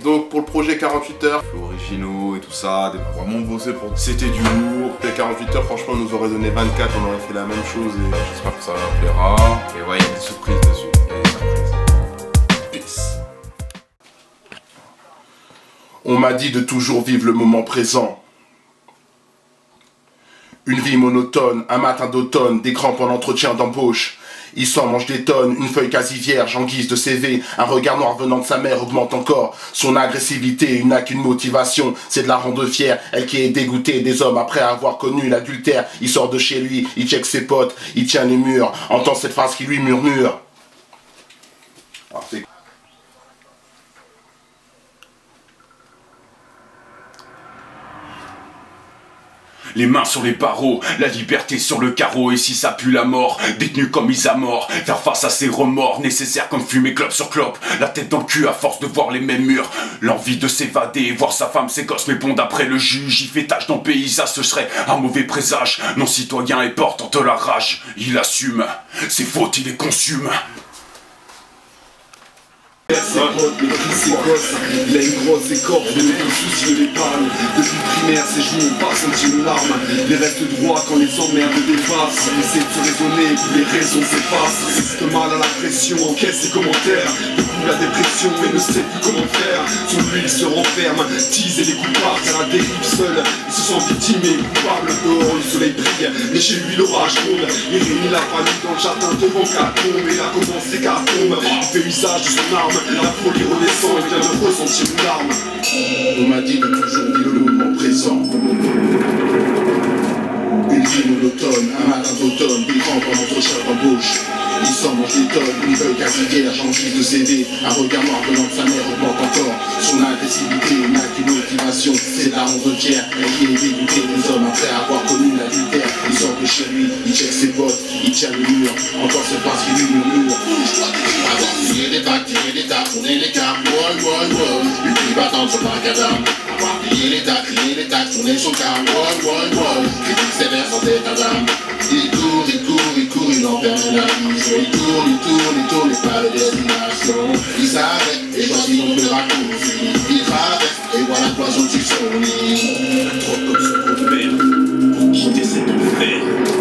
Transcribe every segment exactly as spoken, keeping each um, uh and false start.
Donc pour le projet quarante-huit heures, originaux et tout ça, on a vraiment bossé pour... C'était du lourd. Les quarante-huit heures, franchement, on nous aurait donné vingt-quatre, on aurait fait la même chose et j'espère que ça leur plaira. Et ouais, il y a des surprises dessus. Il y a des surprises. Peace. On m'a dit de toujours vivre le moment présent. Une vie monotone, un matin d'automne, des crampes en entretien d'embauche. Il s'en mange des tonnes, une feuille quasi vierge en guise de C V. Un regard noir venant de sa mère augmente encore son agressivité. Il n'a qu'une motivation, c'est de la rendre fière. Elle qui est dégoûtée des hommes après avoir connu l'adultère. Il sort de chez lui, il check ses potes, il tient les murs. Entend cette phrase qui lui murmure. Alors, c'est... Les mains sur les barreaux, la liberté sur le carreau. Et si ça pue la mort, détenu comme Isamor, faire face à ses remords, nécessaire comme fumer clope sur clope. La tête dans le cul à force de voir les mêmes murs. L'envie de s'évader, voir sa femme, ses gosses. Mais bon, d'après le juge, il fait tâche dans le paysage. Ce serait un mauvais présage. Non citoyen et portant de la rage. Il assume, ses fautes, il les consume. Ses potes, mais qui ses gosses, il a une grosse écorce, mais aucun souci ne l'épargne. Depuis le primaire, ses joues n'ont pas senti une larme. Il reste droit quand les emmerdes dépassent. Il essaie de se raisonner, puis les raisons s'effacent. Il reste mal à la pression, encaisse ses commentaires. Découvre la dépression et ne sait plus comment faire. Sur lui, il se renferme, tease et les coups partent à la dérive seul. Il se sent victime et coupable. Dehors, le soleil brille, mais chez lui, l'orage gronde. Il réunit la famille dans le jardin devant qu'à tombe. Et là commence les catacombes. Il fait usage de son arme. La folie redescend et vient de ressentir une larme. On m'a dit de toujours vivre le moment présent. Une vie monotone, un matin d'automne, des crampes en entretien d'embauche. Il s'en mange des tonnes, une feuille quasi vierge en guise de C V. Un regard noir venant de sa mère augmente encore son agressivité n'a qu'une motivation, c'est la rendre fière. Elle qui est dégoûtée des hommes après avoir connu l'adultère. Il sort de chez lui, il check ses bottes, il tient le mur. Encore cette phrase qui lui murmure. Avoir plié les bacs, tiré les tapes, tourné les cartes, wall, wall, wall. Une fille battante sur macadam. Avoir plié les tapes, plié les tapes, tourné son car, wall, wall, wall. Critique sévère sans état d'âme. Il court, il court, il court, il en perd la vision. Il tourne, il tourne, il tourne, et pas de destination. Il s'arrête et choisit donc le raccourci. Il traverse et voit la poison sur son lit. Trop comme son père, pour quitter cette enfer.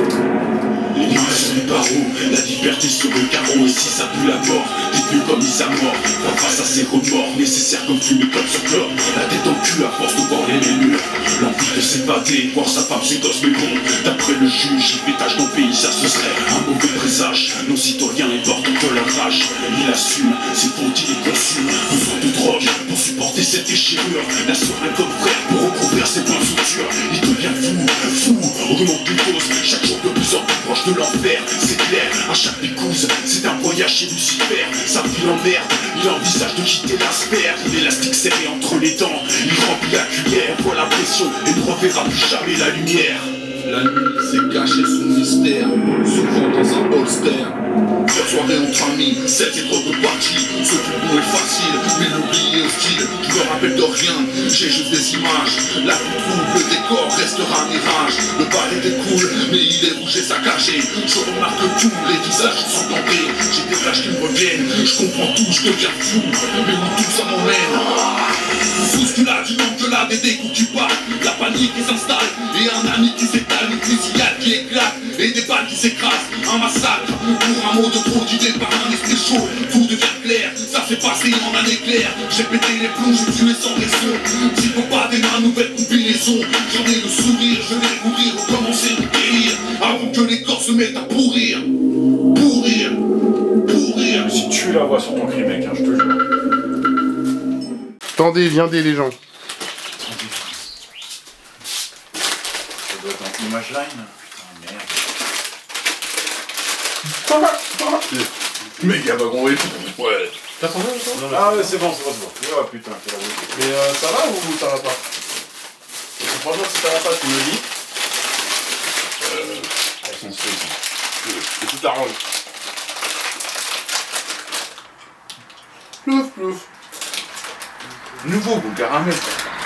Les mains sur les barreaux, la liberté sur le carreau. Et si ça pue la mort, détenu comme Isamor, faire face à ses remords, nécessaire comme fumer clope sur clope. La tête dans le cul à force de voir les mêmes murs. L'envie de s'évader, voir sa femme, ses gosses, mais bon, d'après le juge, il fait tâche dans le pays, ça ce serait un mauvais présage. Non citoyen et portant de la rage. Il assume, ses fautes, il les consume. Besoin de drogue pour supporter cette déchirure. La sereine comme frère pour recouvrir ses points de suture. Il devient fou, fou, augmente les doses. Chaque jour de plus en plus proche de l'enfer. C'est clair, à chaque picouse, c'est un voyage chez Lucifer. Sa vie l'emmerde, il envisage de quitter la sphère. L'élastique serré entre les dents, il remplit la cuillère. Voit la pression et ne reverra plus jamais la lumière. La nuit s'est cachée sous mystère, souvent dans un holster. Cette soirée entre amis, cette épreuve de partie. Ce fut bon et facile, mais l'oublier hostile. Je me rappelle de rien, j'ai juste des images. La plus trouble, le décor restera un mirage. Le balai découle, mais il est rouge et saccagé. Je remarque tous les visages sont tentés. J'ai des flashs qui me reviennent, je comprends tout, je deviens fou. Mais où tout ça m'emmène? Bousculade, du manque de la des coups du pas. La panique qui s'installe, et un ami qui s'étale. Une fusillade qui éclate, et des balles qui s'écrasent. Un massacre, pour un mot de trop guidé par un esprit chaud. Tout devient clair, ça s'est passé en un éclair. J'ai pété les plombs, j'ai tué sans raison. Psychopathe et ma nouvelle combinaison. J'en ai le sourire, je vais courir, recommencer de guérir. Avant que les corps se mettent à pourrir. Pourrir, pourrir. Si tu la vois sur ton cri, mec, hein, je te jure. Tendez, viendez les gens. Ça doit être un image line. Putain, merde. Méga wagon et tout. Ouais. T'as changé ou pas? Ah ouais, c'est bon, c'est bon, c'est bon. Oh putain, quelle horreur. Mais euh, ça va ou ça va pas? Franchement, si ça va pas, tu me le dis. Euh, Elles sont seules. c'est tout arrange. Plouf, plouf. Nouveau goût caramel.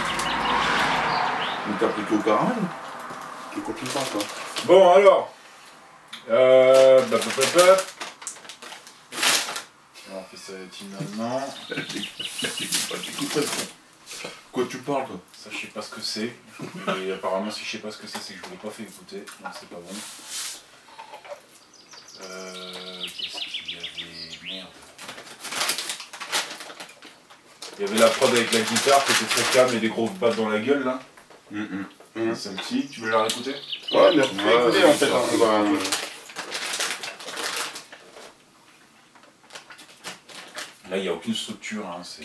Donc t'as pris qu'au caramel? Tu continues pas quoi. Bon alors. Euh. Bah, bah, bah, bah. On fait ça. maintenant. Quoi tu parles toi? Ça je sais pas ce que c'est. Et apparemment si je sais pas ce que c'est, c'est que je vous l'ai pas fait écouter, donc c'est pas bon. Euh. Qu'est-ce qu'il y avait? Merde. Il y avait la prod avec la guitare qui était très calme et des grosses battes dans la gueule là. Mm -hmm. Mm. Celle-ci, tu veux la réécouter? Ouais, mais écoutez en fait. Hein, bah, là il n'y a aucune structure, hein, c'est.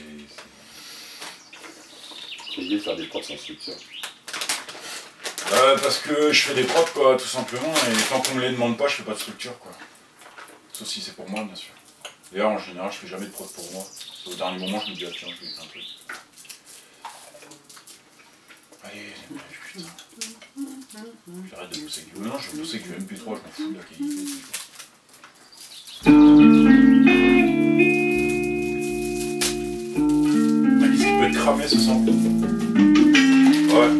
Essayez de faire des prods sans structure. Euh, parce que je fais des prods quoi, tout simplement, et tant qu'on me les demande pas, je fais pas de structure quoi. Sauf si c'est pour moi bien sûr. D'ailleurs en général je fais jamais de prod pour moi. Au dernier moment je me dis ah tiens je vais faire un truc. Allez, putain. J'arrête de bosser avec du... Non, je vais bosser avec du M P trois, je m'en fous de la qualité. Qu'est-ce qui peut être cramé ce son? Ouais.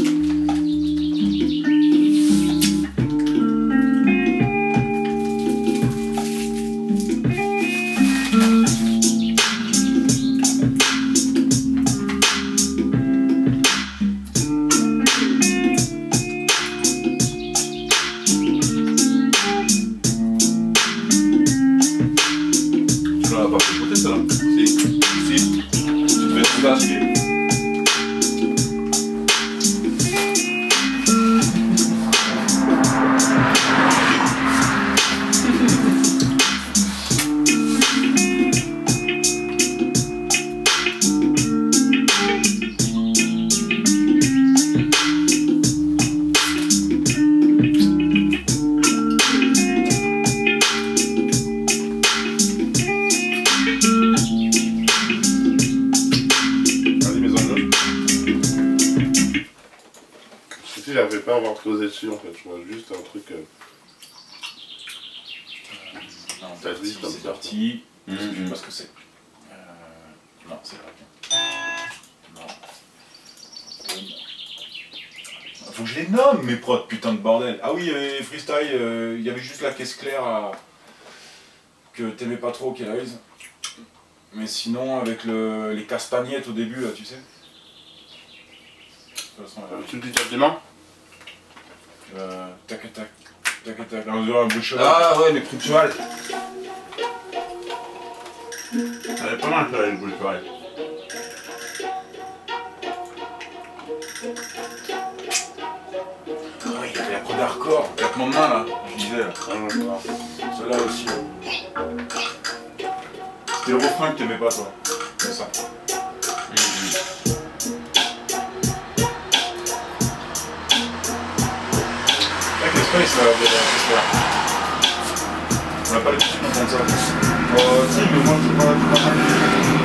J'avais pas à avoir posé dessus en fait, je vois juste un truc. Euh... Euh, non, c'est parti, c'est parti. Mmh, je sais mmh. pas ce que c'est. Euh... Non, c'est pas bien. Non. Faut que je les nomme mes prods, putain de bordel. Ah oui, il y avait freestyle, euh, il y avait juste la caisse claire à... que t'aimais pas trop, Killers. Mais sinon, avec le... les castagnettes au début, là, tu sais. De toute façon, euh, tu me dis des mains? Euh, tac tac, tac tac, on dirait un bout de cheval. Ah ouais, les trucs cheval. Elle est pas mal ça, les boules de cheval. Ah oui, il y avait la prod hardcore, claquement de main là, je disais là. Celle-là aussi. C'était le refrain que t'aimais pas toi. C'est ça. Space là, j'espère. On n'a pas l'habitude d'entendre ça. Euh, si, mais moi je sais pas.